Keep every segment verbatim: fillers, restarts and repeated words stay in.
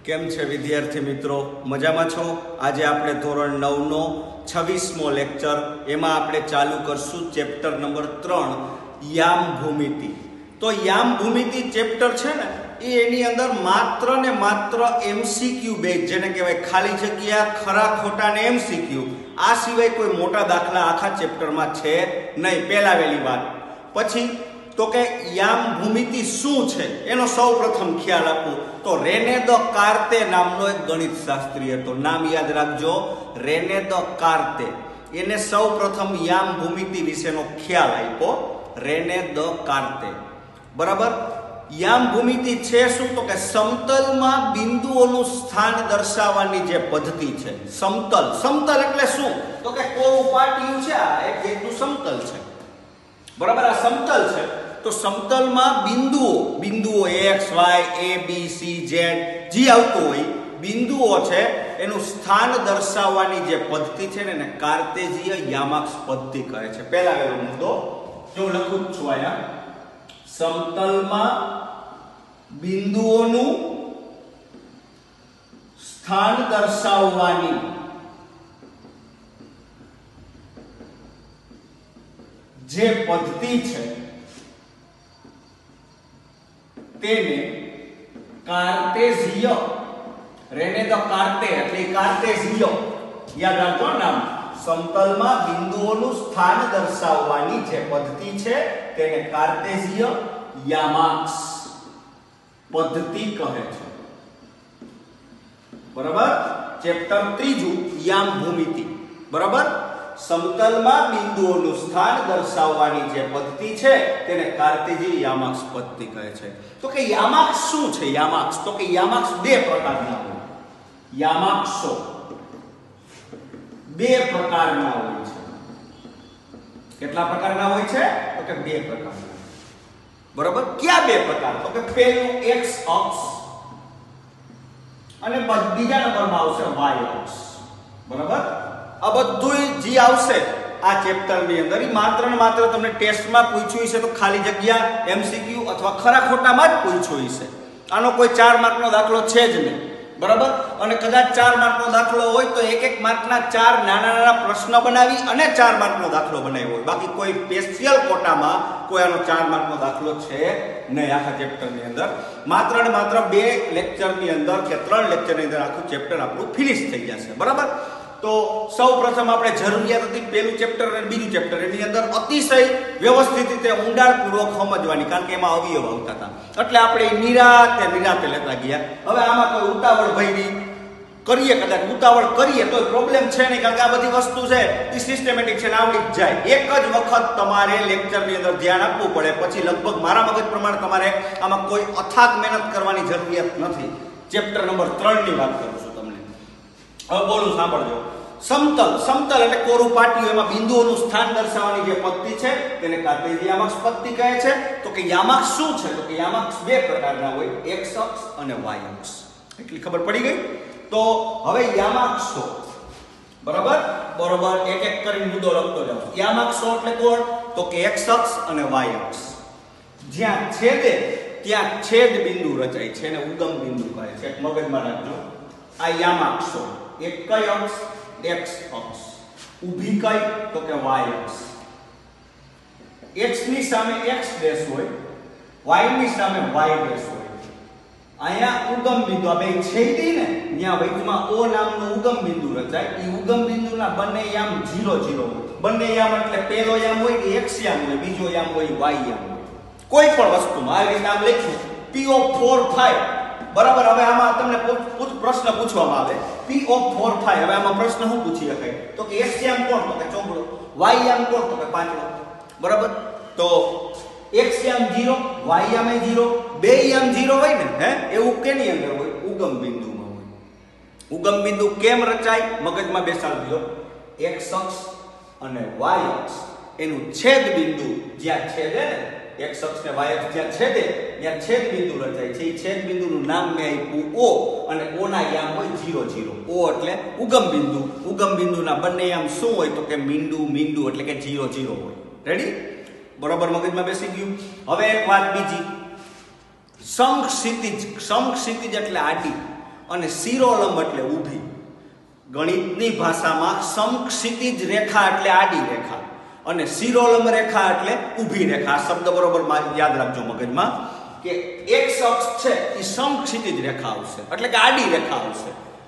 કેમ છે વિદ્યાર્થી મિત્રો? મજામાં છો? આજે આપણે ધોરણ નવ નો છવ્વીસમો લેક્ચર, એમાં આપણે ચાલુ કરશું ચેપ્ટર નંબર ત્રણ, યામ ભૂમિતિ. તો યામ ભૂમિતિ ચેપ્ટર છે ને, એ એની અંદર માત્ર ને માત્ર એમસીક્યુ બેઝ, જેને કહેવાય ખાલી જગ્યા, ખરા ખોટા ને એમસીક્યુ, આ સિવાય કોઈ મોટા દાખલા આખા ચેપ્ટરમાં છે નહીં. પહેલા વહેલી વાત. પછી તો કે યામ ભૂમિતિ શું છે એનો સૌ પ્રથમ ખ્યાલ આપું તો રેને દ કાર્તે નામનો એક ગણિત શાસ્ત્રી હતો. નામ યાદ રાખજો, રેને દ કાર્તે. એને સૌ પ્રથમ યામ ભૂમિતિ વિશેનો ખ્યાલ આપ્યો, રેને દ કાર્તે. બરાબર. યામ ભૂમિતિ છે શું? તો કે સમતલમાં બિંદુઓનું સ્થાન દર્શાવવાની જે પદ્ધતિ છે. સમતલ, સમતલ એટલે શું? તો કે કોરું પાટિયું છે, આ એક રીતનું સમતલ છે. બરાબર. આ સમતલ છે તો સમતલમાં બિંદુઓ બિંદુઓ X Y A B C Z જે આવતું હોય બિંદુઓ છે, એનું સ્થાન દર્શાવવાની જે પદ્ધતિ છે ને એને કાર્તેજીય યામાક્ષ પદ્ધતિ કહે છે. પહેલા વેલો મુદ્દો જો લખું છું અહીંયા, સમતલમાં બિંદુઓનું સ્થાન દર્શાવવાની જે પદ્ધતિ છે તેને કાર્તેજીય, રેને દ કાર્તે એટલે કાર્તેજીય, યાદ રાખજો નામ. સમતલમાં બિંદુઓનું સ્થાન દર્શાવવાની જે પદ્ધતિ છે તેને કાર્તેજીય યામાક્ષ પદ્ધતિ કહે છે. બરાબર. ચેપ્ટર ત્રીજું, યામ ભૂમિતિ. બરાબર. સમતલમાં બિંદુઓનું સ્થાન દર્શાવવાની જે પદ્ધતિ છે તેને કાર્તેજીય યામાક્ષ પદ્ધતિ કહે છે. તો કે યામાક્ષ શું છે? યામાક્ષ તો કે યામાક્ષ બે પ્રકારના હોય. યામાક્ષો બે પ્રકારના હોય છે. કેટલા પ્રકારના હોય છે? તો કે બે પ્રકારના. બરાબર. કયા બે પ્રકાર? તો કે પહેલું એક્સ અક્ષ અને બીજા નંબરમાં આવશે વાય અક્ષ. બરાબર. આ બધું જે આવશે આ ચેપ્ટર ની અંદર એ માત્ર ને માત્ર તમને ટેસ્ટમાં પૂછ્યું છે તો ખાલી જગ્યા એમસીક્યુ અથવા ખરા ખોટામાં જ પૂછ્યું છે. આનો કોઈ ચાર માર્કનો દાખલો છે જ નહીં. બરાબર. અને કદાચ ચાર માર્કનો દાખલો હોય તો એક એક માર્કના ચાર નાના નાના પ્રશ્ન બનાવી અને ચાર માર્કનો દાખલો બનાવ્યો હોય. બાકી કોઈ સ્પેશિયલ કોટામાં કોઈ આનો ચાર માર્કનો દાખલો છે નહીં આખા ચેપ્ટરની અંદર. માત્ર ને માત્ર બે લેક્ચરની અંદર કે ત્રણ લેક્ચરની અંદર આખું ચેપ્ટર આપણું ફિનિશ થઈ જશે. બરાબર. તો સૌ પ્રથમ આપણે જરૂરિયાત હતી પહેલું ચેપ્ટર અને બીજું ચેપ્ટર, એની અંદર અતિશય વ્યવસ્થિત રીતે ઊંડાણપૂર્વક સમજવાની, કારણ કે એમાં અવયવ આવતા હતા એટલે આપણે નિરાતે નિરાતે લેતા ગયા. હવે આમાં કોઈ ઉતાવળ ભરી કરીએ, કદાચ ઉતાવળ કરીએ તો પ્રોબ્લેમ છે નહીં, કારણ કે આ બધી વસ્તુ છે એ સિસ્ટમેટિક છે ને આવડી જ જાય. એક જ વખત તમારે લેક્ચરની અંદર ધ્યાન આપવું પડે, પછી લગભગ મારા મગજ પ્રમાણે તમારે આમાં કોઈ અથાગ મહેનત કરવાની જરૂરિયાત નથી. ચેપ્ટર નંબર ત્રણ ની વાત કરું છું તમને. હવે બોલું, સાંભળજો. સમતલ, સમતલ એટલે કોરું પાટિયું, એમાં બિંદુઓનું સ્થાન દર્શાવવાની જે પદ્ધતિ છે તેને કાર્તેજીય યામાક્ષ પદ્ધતિ કહે છે. તો કે યામાક્ષ શું છે? તો કે યામાક્ષ બે પ્રકારના હોય, એક્સ અક્ષ અને વાય અક્ષ. એટલી ખબર પડી ગઈ? તો હવે યામાક્ષો. બરાબર. બરોબર. એક એક કરીને મુદ્દો લખતો જાઉં. યામાક્ષો એટલે કોણ? તો કે એક્સ અક્ષ અને વાય અક્ષ. જ્યાં છેદે ત્યાં છેદ બિંદુ રચાય છે એને ઉગમ બિંદુ કહે છે. એક મગજમાં રાખજો. આ યામાક્ષો. એક કઈ અક્ષ? એક્સ અક્ષ. ઊભી કઈ? તો કે વાય અક્ષ. એક્સ ની સામે એક્સ ડેશ હોય, વાય ની સામે વાય ડેશ હોય. અહીંયા ઉગમ બિંદુ આ બે છેદી ને ત્યાં વચમાં ઓ નામનું ઉગમ બિંદુ રચાય. એ ઉગમ બિંદુના બંને યામ ઝીરો ઝીરો હોય. બંને યામ એટલે પહેલો યામ હોય કે એક્સ યામ હોય, બીજો યામ હોય વાય યામ હોય. કોઈ પણ વસ્તુમાં આ રીતે નામ લખ્યું પી ઓફ ફોર ફાઈવ. બરાબર. હવે આમાં તમને પ્રશ્ન પૂછવામાં આવે પી ઓફ ફોર ફાઈવ. હવે આમાં પ્રશ્ન શું પૂછી શકાય? તો કે એક્સ યામ કોણ? તો કે ચોગડો. વાય યામ કોણ? તો કે પાંચડો. બરાબર. તો એક્સ યામ ઝીરો, વાય યામ ઝીરો, બે યામ ઝીરો હોય ને, હે એવું કેની અંદર હોય? ઉગમ બિંદુમાં હોય. ઉગમ બિંદુ કેમ રચાય? મગજમાં બેસાડજો. એક્સ અક્ષ અને વાય અક્ષ એનું છેદ બિંદુ જ્યાં છેદે ને, એક્સ અક્ષ ને વાય અક્ષ જ્યાં છેદે ત્યાં છેદ બિંદુ રચાય છે. એ છેદ બિંદુનું નામ મેં આપ્યું ઓ, અને ઓ ના યામ હોય ઝીરો ઝીરો. ઓ એટલે ઉગમ બિંદુ. ઉગમ બિંદુના બંને યામ શું હોય? તો કે મીંડુ મીંડુ એટલે કે ઝીરો ઝીરો હોય. રેડી? બરોબર. મગજમાં બેસી ગયું. હવે એક વાત બીજી, સમક્ષિતિજ. સમક્ષિતિજ એટલે આડી અને શિરોલંબ એટલે ઊભી. ગણિતની ભાષામાં સમક્ષિતિજ રેખા એટલે આડી રેખા અને શિરોલંબ રેખા એટલે ઊભી રેખા. આ શબ્દ બરોબર યાદ રાખજો મગજમાં કે એક્સ અક્ષ છે એ સમક્ષિતિજ રેખા આવશે એટલે કે આડી રેખા આવશે.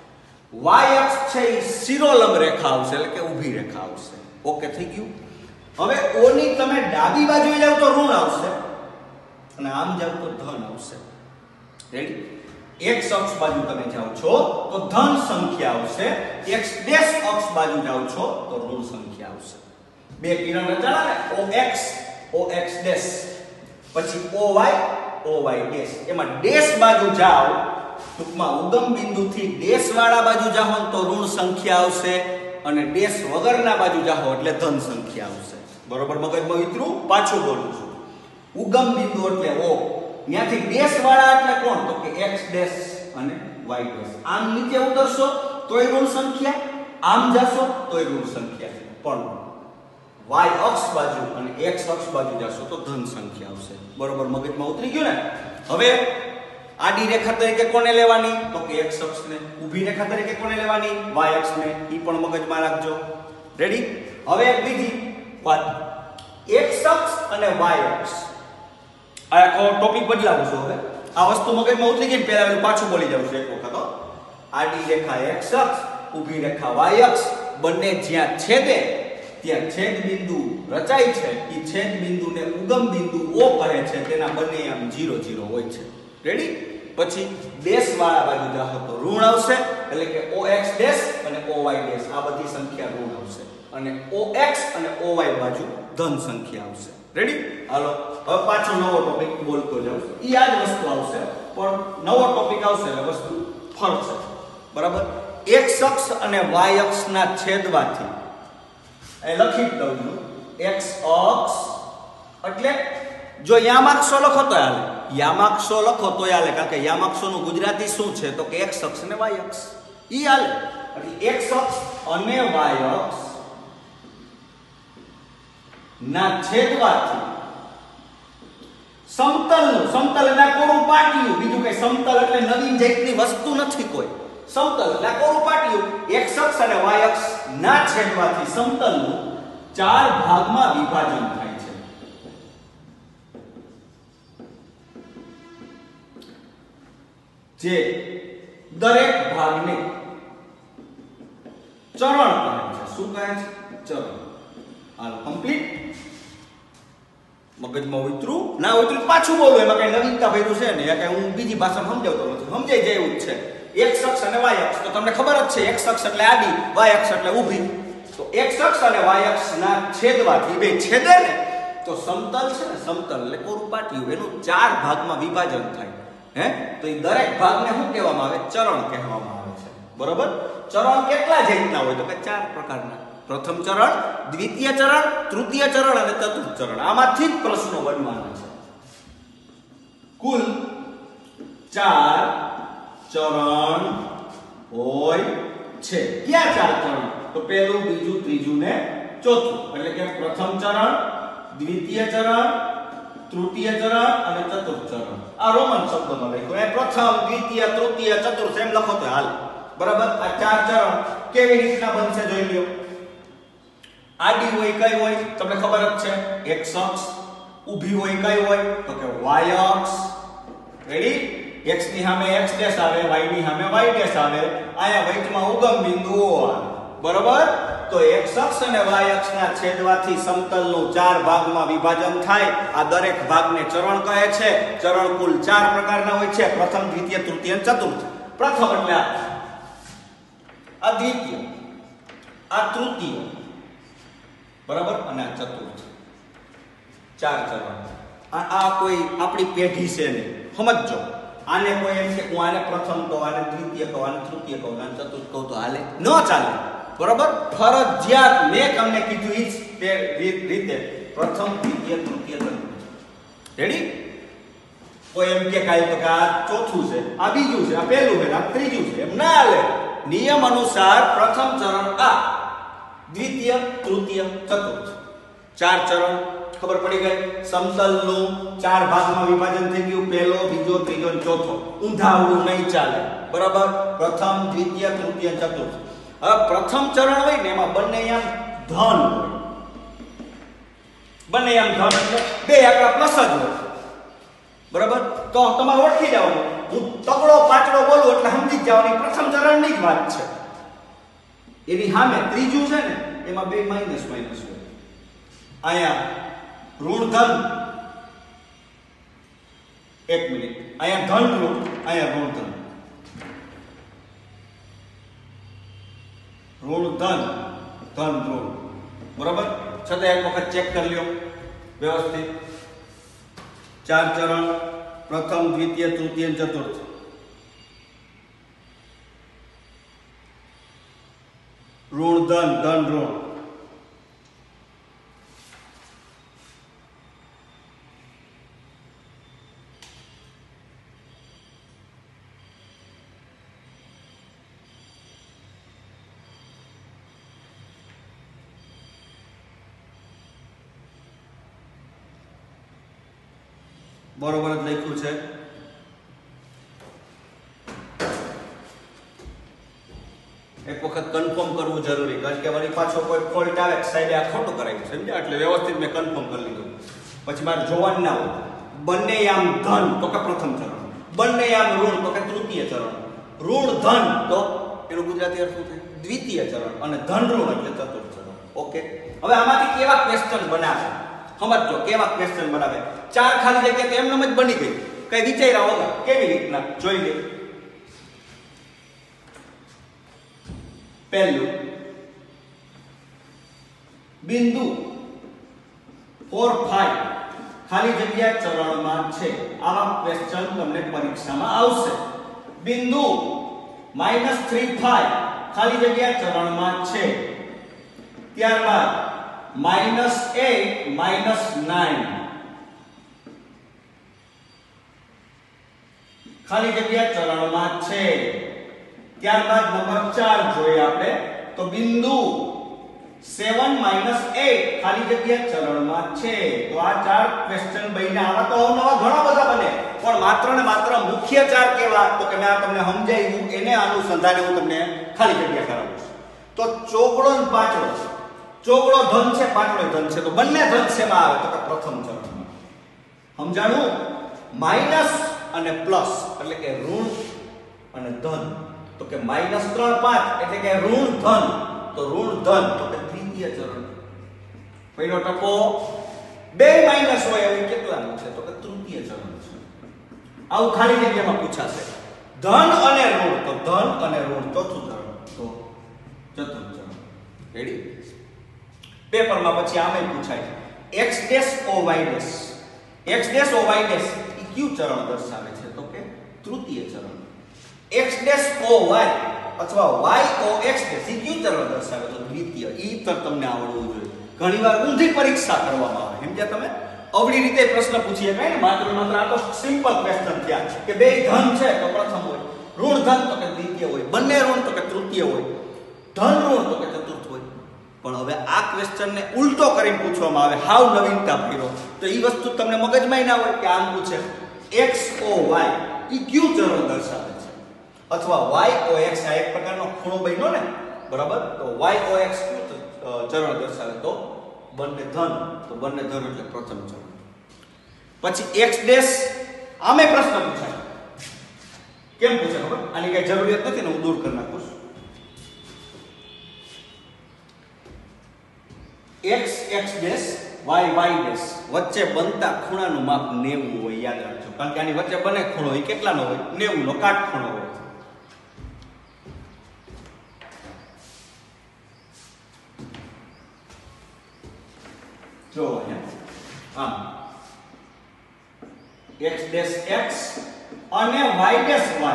વાય અક્ષ છે એ શિરોલંબ રેખા આવશે એટલે કે ઊભી રેખા આવશે. ઓકે થઈ ગયું. હવે ઓ ની તમે ડાબી બાજુએ જાવ તો ઋણ આવશે અને આમ જાવ તો ધન આવશે. રેડી? એક્સ અક્ષ બાજુ તમે જાઓ છો તો ધન સંખ્યા આવશે, એક્સ ડેશ અક્ષ બાજુ જાઓ છો તો ઋણ સંખ્યા આવશે. બે કિરણ રચાણા ને O X O X dash પછી O Y O Y dash. એમાં ડેશ બાજુ જાઓ ટૂંકમાં ઉગમ બિંદુથી ડેશ વાળા બાજુ જાઓ તો ઋણ સંખ્યા આવશે અને ડેશ વગરના બાજુ જાઓ એટલે ધન સંખ્યા આવશે. બરોબર મગજમાં ઉતરું? પાછું બોલું છું. ઉગમ બિંદુ એટલે ઓ, ત્યાંથી ડેશ વાળા એટલે કોણ? તો કે x ડેશ અને y ડેશ. આમ નીચે ઉતરશો તોય ઋણ સંખ્યા, આમ જાશો તોય ઋણ સંખ્યા, પણ y અક્ષ બાજુ અને x અક્ષ બાજુ જાશો તો ધન સંખ્યા આવશે. બરોબર મગજમાં ઉતરી ગયું ને? હવે આડી રેખા તરીકે કોને લેવાની? તો કે x અક્ષને. ઊભી રેખા તરીકે કોને લેવાની? y અક્ષને. ઈ પણ મગજમાં રાખજો. રેડી? હવે એક બીજી વાત, x અક્ષ અને y અક્ષ. આ આખો ટોપિક બદલાવું છું હવે. આ વસ્તુ મગજમાં ઉતરી ગઈ ને પહેલા હું પાછું બોલી જાઉં છું એક વખત. આડી રેખા x અક્ષ, ઊભી રેખા y અક્ષ, બંને જ્યાં છેદે ત્યાં છેદ બિંદુ રચાય છે. ઈ છેદ બિંદુને ઉગમ બિંદુ O કહે છે. તેના બંને આમ ઝીરો ઝીરો હોય છે. રેડી? પછી ડેશ વાળા બાજુ જાઓ તો ઋણ આવશે એટલે કે ox ડેશ અને oy ડેશ. આ બધી સંખ્યા ઋણ આવશે અને ox અને oy બાજુ ધન સંખ્યા આવશે. રેડી? હાલો હવે પાછો નવો ટોપિક બોલતો જાઉં. ઈ આ જ વસ્તુ આવશે પણ નવો ટોપિક આવશે એટલે વસ્તુ ફરશે. બરાબર? x અક્ષ અને y અક્ષના છેદવાથી એ લખી દઉં છું. x અક્ષ એટલે જો યામાક્ષો લખો તો હાલે, યામાક્ષો લખો તો હાલે કારણ કે યામાક્ષોનું ગુજરાતી શું છે તો કે x અક્ષ અને y અક્ષ. ઈ હાલે. એટલે x અક્ષ અને y અક્ષ ના છેદવાથી સમતલનું, સમતલ એટલે કોરું પાટિયું, બીજું કઈ સમતલ એટલે નવીન જાતની વસ્તુ નથી કોઈ. સમતલ એટલે કોરું પાટિયું. x અક્ષ અને y અક્ષ ના છેદવાથી સમતલનું ચાર ભાગમાં વિભાજન થાય છે. જે દરેક ભાગને ચરણ કહે છે. શું કહે છે? ચરણ. હાલ કમ્પ્લીટ. મગજમાં ઉતરું ના ઉતરું પાછું બોલું. એમાં કઈ નવીનતા ભર્યું છે ને? કઈ હું બીજી ભાષામાં સમજાવતો નથી. સમજાઈ જાય એવું જ છે. x અક્ષ અને y અક્ષ તો તમને ખબર જ છે. x અક્ષ એટલે આડી, y અક્ષ એટલે ઊભી. તો x અક્ષ અને y અક્ષના છેદવાથી બે છેદે ને તો સમતલ છે ને, સમતલ એટલે કોરું પાટિયું, એનું ચાર ભાગમાં વિભાજન થાય. હે? તો એ દરેક ભાગને શું કહેવામાં આવે? ચરણ કહેવામાં આવે છે. બરોબર? ચરણ કેટલા જાતના હોય? તો કે ચાર પ્રકારના. પ્રથમ ચરણ, દ્વિતીય ચરણ, તૃતીય ચરણ અને ચતુર્થ ચરણ. આમાંથી જ પ્રશ્નો બનવાના છે. કુલ ચાર ચરણ હોય છે. ક્યાં ચાર ચરણ? તો પહેલું, બીજું, ત્રીજું ને ચોથું. એટલે કે પ્રથમ ચરણ, દ્વિતીય ચરણ, તૃતીય ચરણ અને ચતુર્થ ચરણ. આ રોમન શબ્દમાં લખ્યું. એ પ્રથમ, દ્વિતીય, તૃતીય, ચતુર્થ એમ લખો તો હાલ. બરાબર? આ ચાર ચરણ કેવી રીતના બનશે જોઈ લ્યો. આડી હોય કઈ હોય? તમને ખબર જ છે. x અક્ષ. ઊભી હોય કઈ હોય? તો કે y અક્ષ. રેડી? x ની સામે x ડેશ આવે, y ની સામે y ડેશ આવે. આયા વચમાં ઉગમ બિંદુ O આવે. બરોબર? તો x અક્ષ અને y અક્ષના છેદવાથી સમતલનું ચાર ભાગમાં વિભાજન થાય. આ દરેક ભાગને ચરણ કહે છે. ચરણ કુલ ચાર પ્રકારના હોય છે. પ્રથમ, દ્વિતીય, તૃતીય અને ચતુર્થ. પ્રથમ એટલે આ દ્વિતીય, આ તૃતીય, બરાબર, અને આ ચતુર્થ. ચાર ચરણ. આ આ કોઈ આપણી પેઢી છે ને, સમજજો. આને કોઈ એમ કે હું આને પ્રથમ કહું, આને દ્વિતીય કહું, આને તૃતીય કહું, આને ચતુર્થ કહું તો હાલે? ન ચાલે. બરોબર? ફરજિયાત મેં તમને કીધું ઈ જ તે રીતે પ્રથમ, દ્વિતીય, તૃતીય, ચતુર્થ. રેડી? કોઈ એમ કે કાઈ તો કે આ ચોથું છે, આ બીજું છે, આ પહેલું છે, આ ત્રીજું છે, એમ ના હાલે. નિયમ અનુસાર પ્રથમ ચરણ આ, દ્વિતીય, તૃતીય, ચતુર્થ. ચાર ચરણ ખબર પડી ગઈ. સમતલનું ચાર ભાગમાં વિભાજન થઈ ગયું. પહેલો, બીજો, ત્રીજો અને ચોથો. ઊંધા આવડું નહીં ચાલે. બરાબર. પ્રથમ, દ્વિતીય, તૃતીય, ચતુર્થ. હવે પ્રથમ ચરણ હોય ને એમાં બંને આમ ધન હોય. બંને આમ ધન એટલે બે આંકડા પ્લસ જ હોય. બરાબર. તો તમારે ઓળખી જવાનું. હું તગડો પાતળો બોલું એટલે સમજી જ જવાની પ્રથમ ચરણની જ વાત છે. એની સામે ત્રીજું છે ને એમાં બે માઇનસ માઇનસ હોય. અહીંયા ઋણ ધન, એક મિનિટ, અહીંયા ધન ઋણ, અહીંયા ઋણ ધન. ઋણ ધન, ધન ઋણ. બરાબર. છતાં એક વખત ચેક કરી લ્યો વ્યવસ્થિત. ચાર ચરણ, પ્રથમ, દ્વિતીય, તૃતીય, ચતુર્થ. ઋણ ધન, ધન ઋણ. બરોબર જ લખ્યું છે. એક વખત કન્ફર્મ કરવું જરૂરી, કારણ કે વળી પાછો કોઈ ફોલ્ટ આવે સાહેબે આ ખોટું કરાવ્યું, સમજ્યા? એટલે વ્યવસ્થિત મેં કન્ફર્મ કરી લીધું. પછી મારે જોવાનું ના હોય. બંને આમ ધન તો કે પ્રથમ ચરણ, બંને આમ ઋણ તો કે તૃતીય ચરણ, ઋણ ધન તો એનું ગુજરાતી અર્થ શું થાય? દ્વિતીય ચરણ, અને ધન ઋણ એટલે ચતુર્થ ચરણ. ઓકે. હવે આમાંથી કેવા ક્વેશ્ચન બનાવે સમજો, કેવા ક્વેશ્ચન બનાવે. ચાર ખાલી જગ્યા તો એમનેમ જ બની ગઈ, કઈ વિચાર્યા વગર. કેવી રીતના જોઈ લે. પહેલું બિંદુ ચાર પાંચ ખાલી જગ્યા ચરણમાં છે. આવા ક્વેશ્ચન તમને પરીક્ષામાં આવશે. બિંદુ માઇનસ થ્રી પાંચ ખાલી જગ્યા ચરણમાં છે. ત્યારબાદ માઇનસ એટ માઇનસ નાઇન ખાલી જગ્યા ચરણમાં છે. ત્યારબાદ નંબર ચાર જોઈએ આપણે તો બિંદુ સેવન માઇનસ એટ ખાલી જગ્યા ચરણમાં છે. તો આ ચાર ક્વેશ્ચન બન્યા. આવા તો અવનવા ઘણા બધા બને, પણ માત્ર ને માત્ર મુખ્ય ચાર કેવા તો કે મેં આ તમને સમજાવ્યું, એને અનુસંધાને હું તમને ખાલી જગ્યા કરાવું છું. તો ચોગડો ને પાછળો, ચોગડો ધન છે, પાછળો ધન છે, તો બંને ધન શેમાં આવે તો કે પ્રથમ ચરણમાં. સમજાણું? માઇનસ અને પ્લસ એટલે કે ઋણ અને ધન. તો કે માઇનસ ત્રણ પાંચ એટલે કે ઋણ ધન, તો ઋણ ધન તો કે દ્વિતીય ચરણ. પહેલો ટકો બે માઇનસ હોય એવું કેટલાનું છે તો કે તૃતીય ચરણ છે. આવું ખાલી જગ્યામાં પૂછાશે. ધન અને ઋણ તો ધન અને ઋણ ચોથું ચરણ, તો ચતુર્થ ચરણ. રેડી? પેપરમાં પછી આમે પૂછાય x dash O y dash, x dash O y dash એ કયું ચરણ દર્શાવે છે તો કે તૃતીય ચરણ. x ડેશ ઓ y અથવા y ઓ x ડેશ એ કયું ચરણ દર્શાવે તો દ્વિતીય. ઈ તો તમને આવડવું જોઈએ. ઘણીવાર ઊંધી પરીક્ષા કરવામાં આવે, સમજ્યા તમે? અવળી રીતે પ્રશ્ન પૂછીએ કઈ ને, માત્ર માત્ર આ તો સિમ્પલ ક્વેશ્ચન થયા કે બે ધન છે તો પ્રથમ હોય, ઋણ ધન તો કે દ્વિતીય હોય, બંને ઋણ તો કે તૃતીય હોય, ધન ઋણ તો કે ચતુર્થ હોય. પણ હવે આ ક્વેશ્ચનને ઉલટો કરીને પૂછવામાં આવે, હાવ નવીનતા ફેરો, તો ઈ વસ્તુ તમને મગજમાં ના હોય કે આમ પૂછે x ઓ y ઈ કયું ચરણ દર્શાવે છે, અથવા y ઓ x આ એક પ્રકારનો ખૂણો બન્યો ને, બરાબર? તો y ઓ x કયું ચરણ દર્શાવે તો બંને ધન, તો બંને ધન એટલે પ્રથમ ચરણ. પછી x ડેશ આમે પ્રશ્ન પૂછાય. કેમ પૂછે ખબર? આની કઈ જરૂરિયાત નથી ને, હું દૂર કરી નાખું છું. x x dash y y dash વચ્ચે બનતા ખૂણાનું માપ નેવું હોય, યાદ રાખજો. કારણ કે આની વચ્ચે બને ખૂણો એ કેટલાનો હોય? નેવું નો કાટખૂણો હોય. જો અહીંયા આમ x ડેશ x અને y ડેશ y,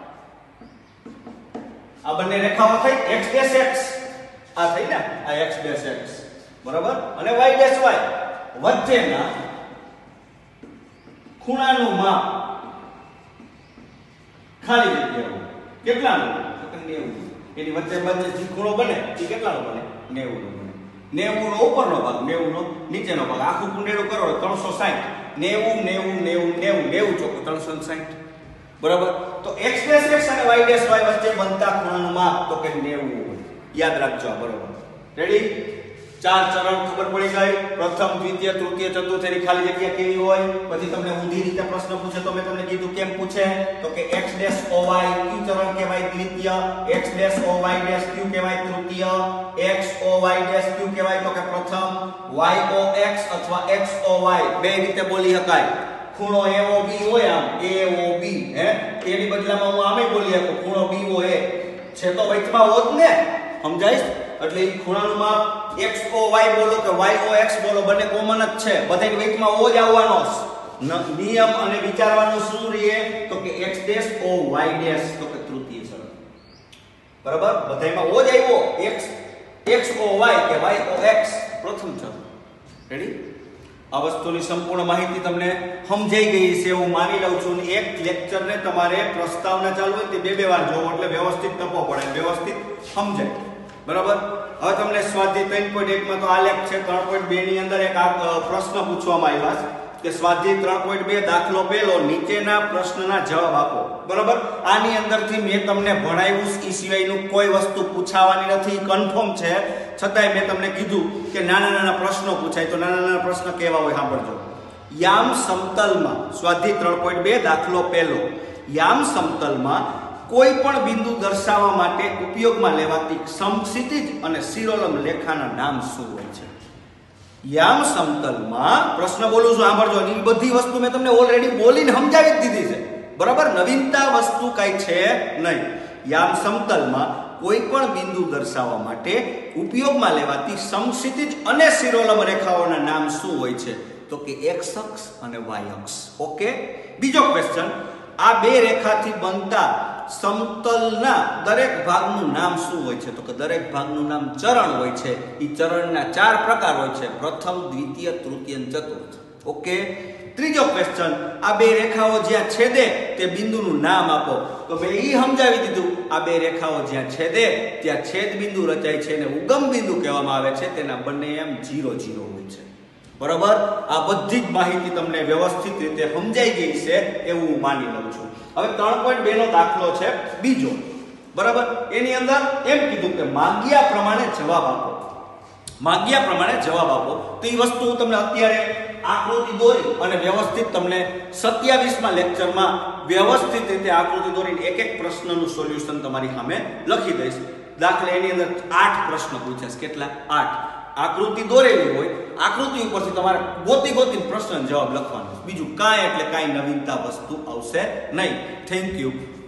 આ બંને રેખાઓ થઈ. x ડેશ x આ થઈ ને, આ x ડેશ x, બરાબર? અને y ડેશ y વચ્ચેના ખૂણાનું માપ ખાલી જગ્યા હોય. કેટલાનું? તો કે નેવું. એની વચ્ચે બંને જે ખૂણો બને એ કેટલાનો બને? નેવું નો બને. નેવું નો ઉપરનો ભાગ, નેવું નો નીચેનો ભાગ, આખું કુંડેલું કરો ત્રણસો સાઠ, નેવું નેવું નેવું નેવું નેવું ચોખ્ખું ત્રણસો સાઠ. બરાબર. તો x ડેશ x અને y ડેશ y વચ્ચે બનતા ખૂણાનું માપ તો કે નેવું હોય. યાદ રાખજો. બરાબર. રેડી? ચાર ચરણ ખબર પડી ગઈ. પ્રથમ, દ્વિતીય, તૃતીય, ચતુર્થ એની ખાલી જગ્યા કેવી હોય. પછી તમને ઊંધી રીતે પ્રશ્ન પૂછે તો મેં તમને કીધું કેમ પૂછે તો કે x ડેશ o y કયું ચરણ કહેવાય દ્વિતીય, x dash o y dash કયું કહેવાય તૃતીય, x o y ડેશ કયું કહેવાય તો કે પ્રથમ, y o x અથવા x o y બે રીતે બોલી શકાય. ખૂણો A O B હોય આમ A O B હે એની બદલામાં હું આમે બોલી શકું ખૂણો B O A છે તો વચમાં હોત ને. સમજાય? એટલે એ ખૂણાનું માપ x o y બોલો કે y o x બોલો બંને કોમન જ છે. બધાની વચમાં o જ આવવાનો નિયમ અને વિચારવાનું શું રહે તો કે x dash o y dash તો કે તૃતીય ચરણ. બરાબર. બધામાં o જ આવ્યો. x x o y કે y o x પ્રથમ ચરણ. રેડી? આ વસ્તુની સંપૂર્ણ માહિતી તમને સમજાઈ ગઈ છે હું માની લઉં છું. એક લેક્ચરને તમારે પ્રસ્તાવના ચાલુ હોય તે બે બે વાર જોવો એટલે વ્યવસ્થિત તપો પડે, વ્યવસ્થિત સમજાય. બરાબર. હવે તમને સ્વાધ્યાય ત્રણ પોઈન્ટ એક માં તો આ લેખ છે. ત્રણ પોઈન્ટ બે ની અંદર એક આ પ્રશ્ન પૂછવામાં આવ્યા છે કે સ્વાધ્યાય ત્રણ પોઈન્ટ બે દાખલો પહેલો નીચેના પ્રશ્નના જવાબ આપો. બરાબર. આની અંદરથી મેં તમને ભણાવ્યું એ સિવાયનું કોઈ વસ્તુ પૂછાવાની નથી, કન્ફર્મ છે. છતાંય મેં તમને કીધું કે નાના નાના પ્રશ્નો પૂછાય તો નાના નાના પ્રશ્ન કેવા હોય સાંભળજો. યામ સમતલમાં સ્વાધ્યાય ત્રણ પોઈન્ટ બે દાખલો પહેલો. યામ સમતલમાં કોઈ પણ બિંદુ દર્શાવવા માટે ઉપયોગમાં લેવાતી સમક્ષિતિજ અને શિરોલંબ રેખાના નામ શું હોય છે? યામ સમતલમાં પ્રશ્ન બોલું છું સાંભળજો. એ બધી વસ્તુ મેં તમને ઓલરેડી બોલીને સમજાવી જ દીધી છે. બરાબર. નવીનતા વસ્તુ કઈ છે નહીં. યામ સમતલમાં કોઈ પણ બિંદુ દર્શાવવા માટે ઉપયોગમાં લેવાતી સમક્ષિતિજ અને શિરોલંબ રેખાઓના નામ શું હોય છે તો કે x અક્ષ અને y અક્ષ. ઓકે. બીજો ક્વેશ્ચન, આ બે રેખાથી બનતા સમતલના દરેક ભાગનું નામ શું હોય છે તો કે દરેક ભાગનું નામ ચરણ હોય છે. એ ચરણના ચાર પ્રકાર હોય છે, પ્રથમ, દ્વિતીય, તૃતીય અને ચતુર્થ. ઓકે. ત્રીજો ક્વેશ્ચન, આ બે રેખાઓ જ્યાં છેદે તે બિંદુનું નામ આપો. તો મેં એ સમજાવી દીધું. આ બે રેખાઓ જ્યાં છેદે ત્યાં છેદ બિંદુ રચાય છે અને ઉગમ બિંદુ કહેવામાં આવે છે. તેના બંને એમ ઝીરો ઝીરો હોય છે. બરાબર. આ બધી જ માહિતી તમને વ્યવસ્થિત રીતે સમજાઈ ગઈ છે એવું હું માની લઉં છું. હવે ત્રણ પોઈન્ટ બે નો દાખલો છે બીજો. બરાબર. એની અંદર એમ કીધું કે માંગ્યા પ્રમાણે જવાબ આપો. માંગ્યા પ્રમાણે જવાબ આપો. તો એ વસ્તુ હું તમને અત્યારે આકૃતિ દોરી અને વ્યવસ્થિત તમને સત્યાવીસ માં લેક્ચરમાં વ્યવસ્થિત રીતે આકૃતિ દોરીને એક એક પ્રશ્નનું સોલ્યુશન તમારી સામે લખી દઈશ. દાખલા એની અંદર આઠ પ્રશ્ન પૂછાશે. કેટલા? આઠ. આકૃતિ દોરેલી હોય, આકૃતિ ઉપરથી તમારે ગોતી ગોતી પ્રશ્ન જવાબ લખવાનો. બીજું કાંઈ એટલે કાંઈ નવીનતા વસ્તુ આવશે નહીં. Thank you.